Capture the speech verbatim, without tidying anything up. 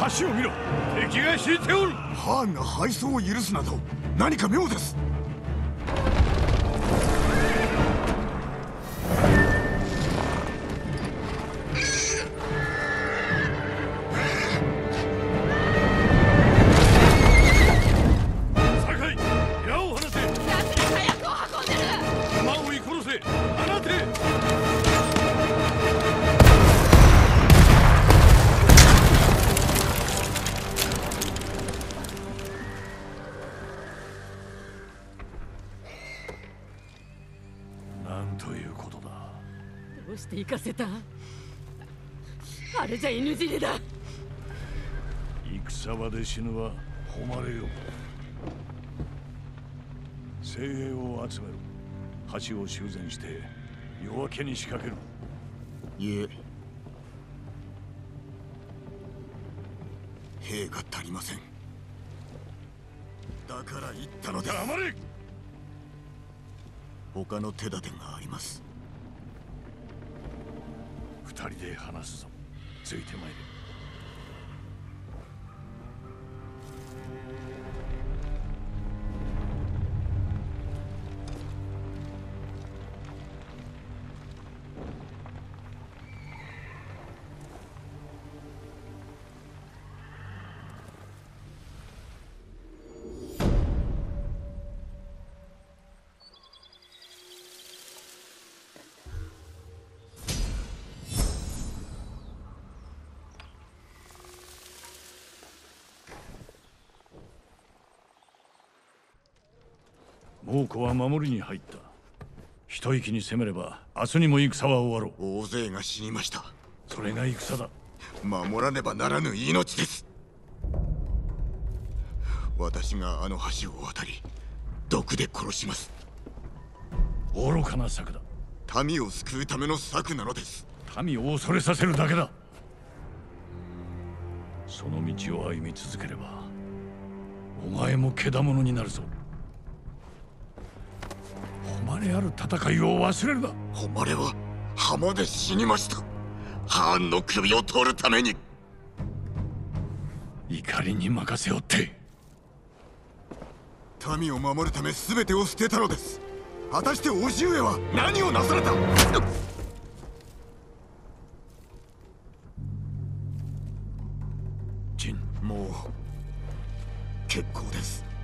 橋を見ろ。敵が引いておる。 ハーンが敗走を許すなど何か妙です。 酒井、矢を放て。 奴が火薬を運んでる。 馬を追い殺せ。放て。なんということだ。 どうして行かせた？あれじゃ犬死にだ。 戦場で死ぬは誉れよ。精鋭を集める。橋を修繕して夜明けに仕掛ける。 いえ、兵が足りません。だから言ったのです。 黙れ。 他の手立てがあります。 二人で話すぞ。ついてまいれ。猛虎は守りに入った。一息に攻めれば明日にも戦は終わろう。大勢が死にました。 それが戦だ。 守らねばならぬ命です。私があの橋を渡り毒で殺します。 愚かな策だ。 民を救うための策なのです。 民を恐れさせるだけだ。その道を歩み続ければお前も獣になるぞ。誉れある戦いを忘れるな。 誉れは浜で死にました。ハーンの首を取るために。 怒りに任せおって。 民を守るため全てを捨てたのです。果たして叔父上は何をなされた？ ジン、 もう結構です。